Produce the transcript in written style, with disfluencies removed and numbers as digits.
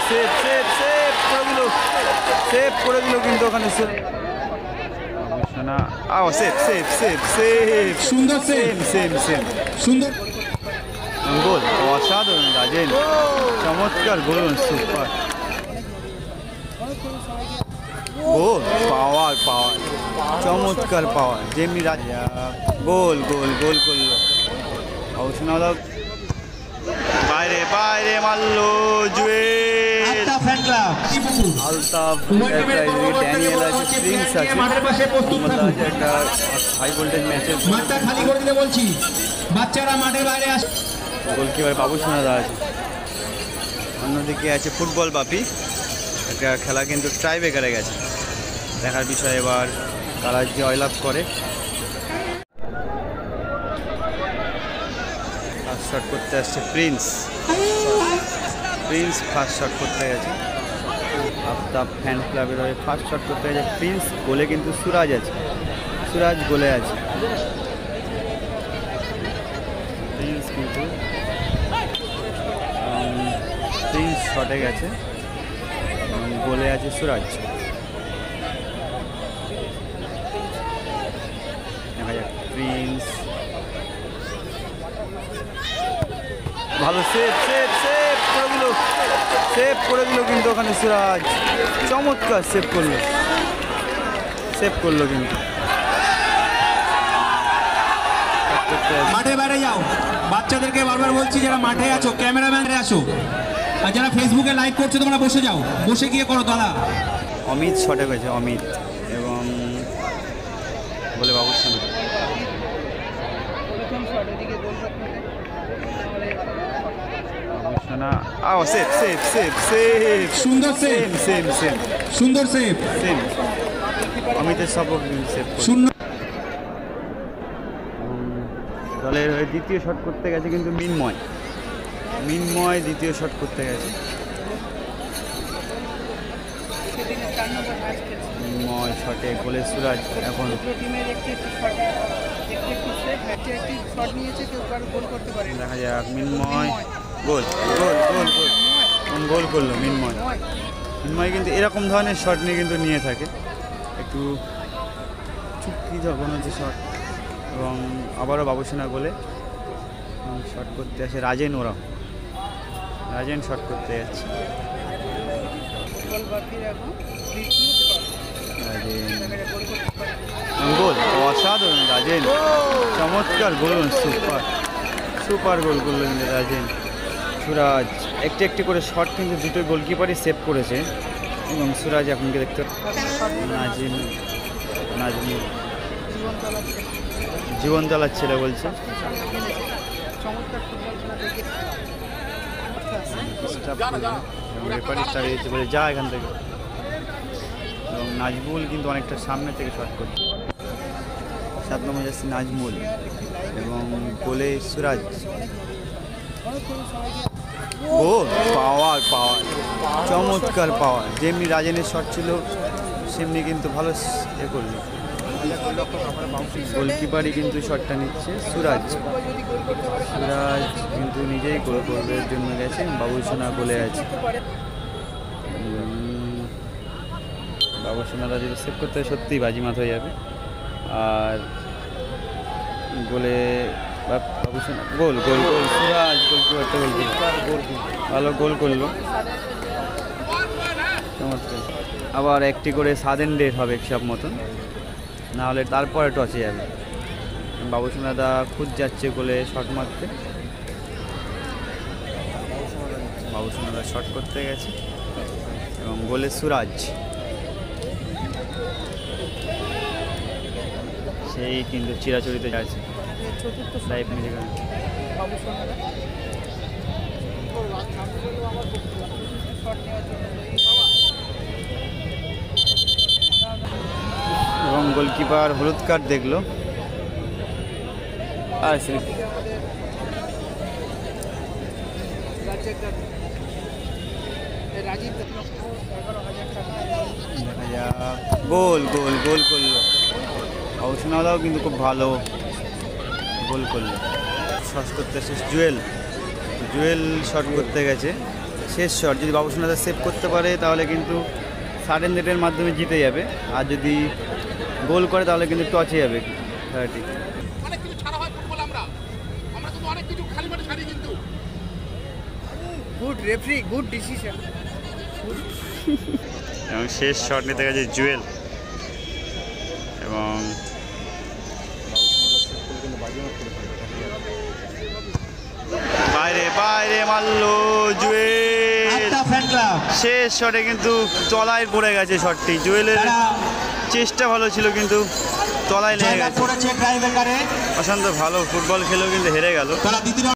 Save save save করে দিল, save করে দিল কিন্তু ওখানে না। সেভ সেভ সেভ সেভ সুন্দর সেভ, সেম সেম সুন্দর গোল, অসাধারণ রাজেন, চমৎকার গোল, সুপার গোল, পাওয়ার পাওয়ার, চমৎকার পাওয়ার, যেমনি রাজা গোল গোল গোল করলো। অবশ্যই বাইরে বাইরে মারলো Jewel, Altaf fan club Altaf, Daniel আছে, প্রিন্স আছে, একটা হাই ভোল্টেজ ম্যাচের মাঠটা খালি করে দিতে বলছি, বাচ্চারা মাঠের বাইরে আসে। গোলকিপার বাবু সোনাদা আছে, অন্যদিকে আছে ফুটবল বাপি। একটা খেলা কিন্তু ট্রাই ব্রেকারে গেছে, দেখার বিষয় এবার তারা জয়লাভ করে। ফার্স্ট শট করতে আসছে প্রিন্স, প্রিন্স ফার্স্ট শট করতে গেছে। আফতাব ফ্যান ক্লাবের হয়ে ফার্স্ট শট করতে গেছে প্রিন্স, গোলে কিন্তু সুরাজ আছে, সুরাজ গোলে আছে। প্রিন্স কিন্তু প্রিন্স শটে গেছে, গোলে আছে সুরাজ। দেখা যাক প্রিন্স, ভালো সেভ সেভ সেভ করে দিল, সেভ করে দিল কিন্তু ওখানে সুরাজ, চমৎকার সেভ করলো, সেভ করলো কিন্তু। মাঠে বাইরে যাও, বাচ্চাদেরকে বারবার বলছি যারা মাঠে আছো ক্যামেরাম্যানরে আসো, আর যারা ফেসবুকে লাইভ করছো তোমরা বসে যাও, বসে গিয়ে করো দাদা। অমিত শটে গেছে, অমিত এবং বলে বাবুর সামনে সেভ সেভ সেভ সেভ, সুন্দর সেভ, সেম সেম সুন্দর সেভ, সেম অমিতের সবক সেভ। শূন্য দলের হয়ে দ্বিতীয় শট করতে গেছে কিন্তু মিনময়, মিনময় দ্বিতীয় শট করতে গেছে। মিনময় শটে গোলে সুরাজ। এখন দেখা যাক মিনময় গোল গোল গোল গোল, গোল করলো মিনময়। মিনময় কিন্তু এরকম ধরনের শট নিয়ে কিন্তু নিয়ে থাকে, একটু চুক্তি যখন হচ্ছে শট। এবং আবারও বাবুসোনা গোলে শট করতে আসে রাজেন, ওরা রাজেন শট করতে যাচ্ছে। গোল, অসাধারণ রাজেন, চমৎকার গোল, সুপার সুপার গোল করলো কিন্তু রাজেন। সুরাজ একটি একটি করে শট কিন্তু দুটো গোলকিপারই সেভ করেছে, এবং সুরাজ এখনকে দেখতে নাজিম, নাজমুল জীবন চালাচ্ছিল বলছে। রেফারি দাঁড়িয়েছে বলে যা এখান থেকে, এবং নাজমুল কিন্তু অনেকটা সামনে থেকে শট করছে। 7 নম্বর যাচ্ছে নাজমুল এবং গোলে সুরাজ। গোল, পাওয়ার পাওয়ার, চমৎকার পাওয়ার, যেমনি রাজেনের শট ছিল সেমনি কিন্তু ভালো এ করলো। গোলকিপারই কিন্তু শটটা নিচ্ছে সুরাজ, সুরাজ কিন্তু নিজেই গোল করবে জন্য গেছে, বাবুসোনা গোলে আছে। বাবুসোনারা যদি সেভ করতে সত্যিই বাজিমাত হয়ে যাবে। আর গোলে বাবুসোনা গোল গোল গোল, সুরাজ গোলকিপারটা গোল, ভালো গোল করলো, চমৎকার। আবার একটি করে সাদেন ডেট হবে সব মতন, নাহলে তারপরে টসে যাবে। বাবুসোনাদা খুদ যাচ্ছে গোলে শট মারতে, বাবুসোনাদা শট করতে গেছে এবং গোলে সুরাজ, সেই কিন্তু চিরাচরিত আছে লাইভ মিউজিক। এবং গোলকিপার হলুদ কার্ড দেখলো, আর গোল গোল গোল করলো, অবসনাদাও কিন্তু খুব ভালো গোল করলো। শট করতে শেষ জুয়েল, জুয়েল শট করতে গেছে, শেষ শট যদি বাবুসোনা সেভ করতে পারে তাহলে কিন্তু সাডেন ডেটের মাধ্যমে জিতে যাবে, আর যদি গোল করে তাহলে কিন্তু টচে যাবে খেলাটি। অনেক কিছু ছাড়া হয় ফুটবল, আমরা কিন্তু অনেক কিছু খালি মাঠে ছাড়ি কিন্তু। Good referee, good decision. এবং শেষ শট নিতে গেছে জুয়েল, এবং বাইরে বাইরে মারলো জুয়েল। একটা ফ্যান ক্লাব শেষ শটে কিন্তু তলায় পড়ে গেছে শটটি। জুয়েলের তারা চেষ্টা ভালো ছিল কিন্তু তলায় লেগে জায়গা গেছে। করেছে ট্রাইবেকারে, অশান্ত ভালো ফুটবল খেলেও কিন্তু হেরে গেল। তারা দ্বিতীয়